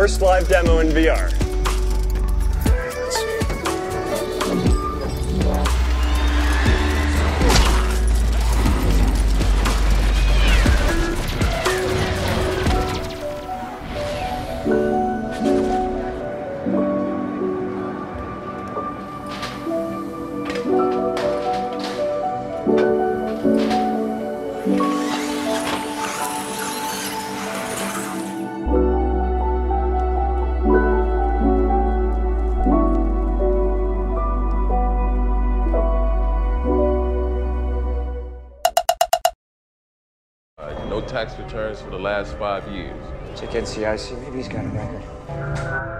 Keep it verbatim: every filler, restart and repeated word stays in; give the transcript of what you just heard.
first live demo in V R. No tax returns for the last five years. Check N C I C, maybe he's got a record.